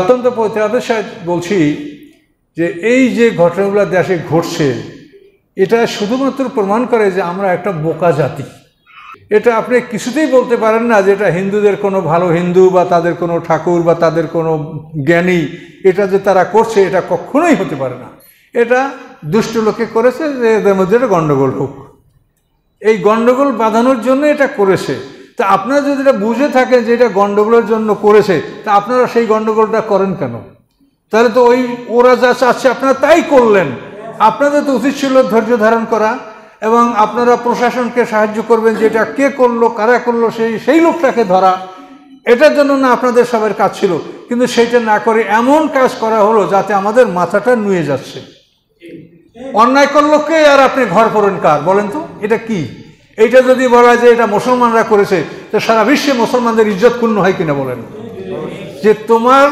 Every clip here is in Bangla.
অত্যন্ত প্রতিবাদের সাথে বলছি যে এই যে ঘটনাগুলো দেশে ঘটছে এটা শুধুমাত্র প্রমাণ করে যে আমরা একটা বোকা জাতি। এটা আপনি কিছুতেই বলতে পারেন না যে এটা হিন্দুদের কোনো ভালো হিন্দু বা তাদের কোনো ঠাকুর বা তাদের কোনো জ্ঞানী এটা যে তারা করছে এটা কখনোই হতে পারে না। এটা দুষ্ট লোকে করেছে যে এদের মধ্যে একটা গণ্ডগোল হোক, এই গণ্ডগোল বাঁধানোর জন্য এটা করেছে। তা আপনারা যদি এটা বুঝে থাকেন যে এটা গণ্ডগোলের জন্য করেছে, তা আপনারা সেই গণ্ডগোলটা করেন কেন? তাহলে তো ওরা যা চাচ্ছে আপনারা তাই করলেন। আপনাদের তো উচিত ছিল ধৈর্য ধারণ করা এবং আপনারা প্রশাসনকে সাহায্য করবেন যে এটা কে করলো, কারা করলো, সেই লোকটাকে ধরা। এটার জন্য না আপনাদের সবার কাজ ছিল, কিন্তু সেইটা না করে এমন কাজ করা হলো যাতে আমাদের মাথাটা নুয়ে যাচ্ছে। অন্যায় করলো কে আর আপনি ঘর পড়েন কার? বলেন তো এটা কি? এইটা যদি বলা যায় এটা মুসলমানরা করেছে, তো সারা বিশ্বে মুসলমানদের ইজ্জত ক্ষুণ্ণ হয় কিনা বলেন? যে তোমার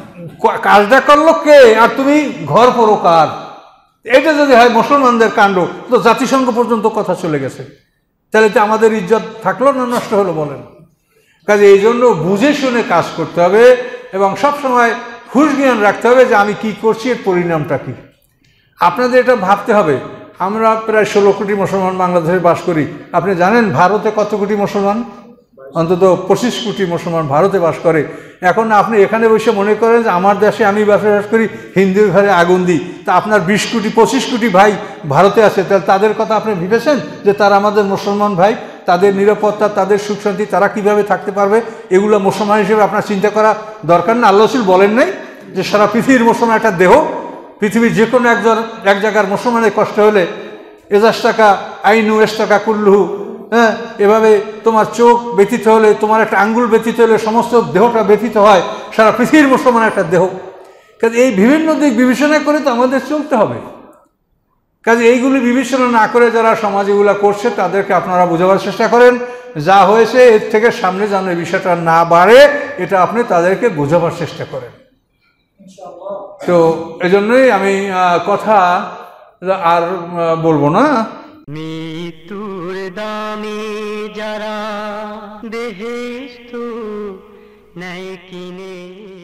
কাজটা করলো কে আর তুমি ঘর পড়ো কার? এটা যদি হয় মুসলমানদের কাণ্ড, তো জাতিসংঘ পর্যন্ত কথা চলে গেছে। তাহলে তো আমাদের ইজ্জত থাকলো না নষ্ট হলো বলেন? কাজে এই জন্য বুঝে শুনে কাজ করতে হবে এবং সবসময় হুঁশ জ্ঞান রাখতে হবে যে আমি কি করছি, এর পরিণামটা কি। আপনাদের এটা ভাবতে হবে। আমরা প্রায় 16 কোটি মুসলমান বাংলাদেশে বাস করি। আপনি জানেন ভারতে কত কোটি মুসলমান? অন্তত 25 কোটি মুসলমান ভারতে বাস করে। এখন আপনি এখানে বসে মনে করেন যে আমার দেশে আমি বসবাস করি, হিন্দুর ঘরে আগুন দিই। তা আপনার 20 কোটি 25 কোটি ভাই ভারতে আছে, তাহলে তাদের কথা আপনি ভেবেছেন যে তারা আমাদের মুসলমান ভাই, তাদের নিরাপত্তা, তাদের সুখ শান্তি, তারা কিভাবে থাকতে পারবে, এগুলো মুসলমান হিসেবে আপনার চিন্তা করা দরকার না? আল্লাহ রাসূল বলেন নাই যে সারা পৃথিবীর মুসলমান একটা দেহ? পৃথিবীর যে কোনো এক জায়গার মুসলমানের কষ্ট হলে এজাস্তাকা আইনু এস্তাকা কুল্লুহু, হ্যাঁ, এভাবে তোমার চোখ ব্যথিত হলে, তোমার একটা আঙ্গুল ব্যথিত হলে সমস্ত দেহটা ব্যথিত হয়। সারা পৃথিবীর মুসলমান একটা দেহ। কাজে এই বিভিন্ন দিক বিবেচনা করে তো আমাদের চলতে হবে। কাজে এইগুলি বিবেচনা না করে যারা সমাজ এগুলো করছে তাদেরকে আপনারা বোঝাবার চেষ্টা করেন। যা হয়েছে এর থেকে সামনে যেন এই বিষয়টা না বাড়ে, এটা আপনি তাদেরকে বোঝাবার চেষ্টা করেন। তো এজন্যই আমি কথা আর বলবো না। মৃত্যুর দামে যারা বেহেশত নাই কিনে